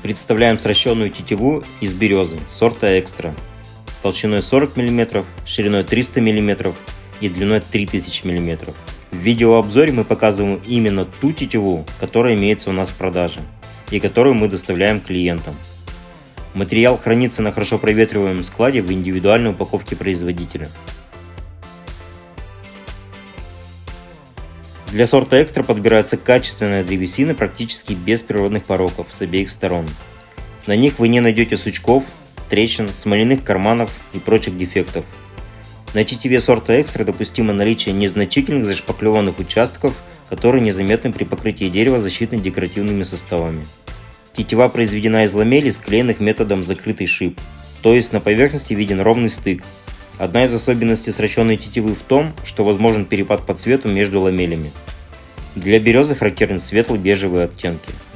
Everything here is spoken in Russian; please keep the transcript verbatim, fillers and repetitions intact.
Представляем сращенную тетиву из березы сорта Экстра толщиной сорок миллиметров, шириной триста миллиметров и длиной три тысячи миллиметров. В видеообзоре мы показываем именно ту тетиву, которая имеется у нас в продаже и которую мы доставляем клиентам. Материал хранится на хорошо проветриваемом складе в индивидуальной упаковке производителя. Для сорта Экстра подбирается качественная древесина практически без природных пороков с обеих сторон. На них вы не найдете сучков, трещин, смоляных карманов и прочих дефектов. На тетиве сорта Экстра допустимо наличие незначительных зашпаклеванных участков, которые незаметны при покрытии дерева защитно-декоративными составами. Тетива произведена из ламелей, склеенных методом закрытый шип, то есть на поверхности виден ровный стык. Одна из особенностей сращенной тетивы в том, что возможен перепад по цвету между ламелями. Для березы характерны светло-бежевые оттенки.